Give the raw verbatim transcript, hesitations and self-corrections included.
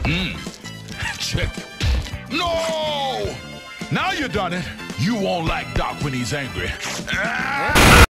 Check. No! Now you done it. You won't like Doc when he's angry. Ah!